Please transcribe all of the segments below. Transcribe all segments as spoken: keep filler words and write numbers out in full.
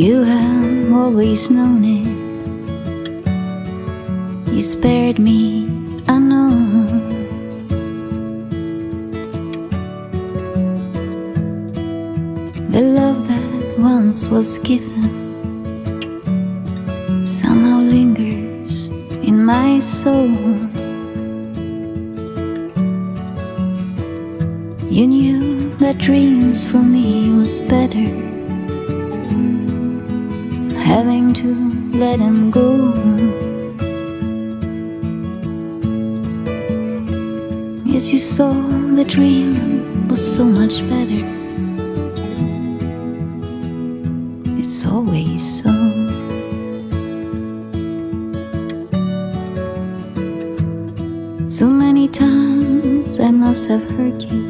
You have always known it. You spared me, I know. The love that once was given somehow lingers in my soul. You knew that dreams for me was better than having to let them go. Yes, you saw the dream was so much better. It's always so. So many times I must have hurt you,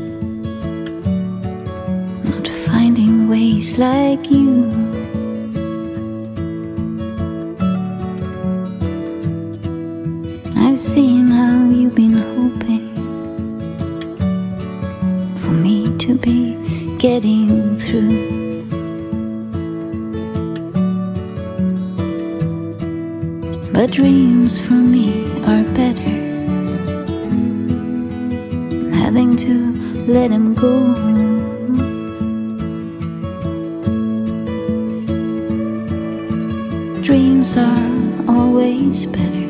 not finding ways like you. I've seen how you've been hoping for me to be getting through. But dreams for me are better than having to let them go. Dreams are always better